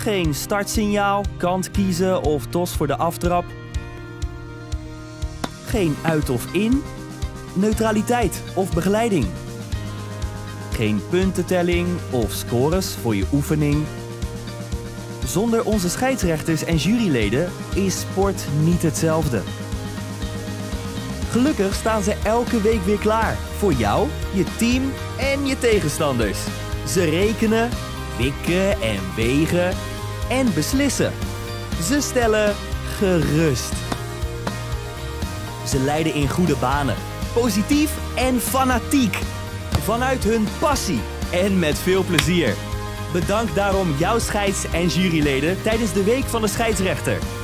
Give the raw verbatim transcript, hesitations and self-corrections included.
Geen startsignaal, kant kiezen of tos voor de aftrap. Geen uit of in, neutraliteit of begeleiding. Geen puntentelling of scores voor je oefening. Zonder onze scheidsrechters en juryleden is sport niet hetzelfde. Gelukkig staan ze elke week weer klaar voor jou, je team en je tegenstanders. Ze rekenen, wikken en wegen en beslissen. Ze stellen gerust. Ze leiden in goede banen, positief en fanatiek. Vanuit hun passie en met veel plezier. Bedank daarom jouw scheids- en juryleden tijdens de Week van de Scheidsrechter.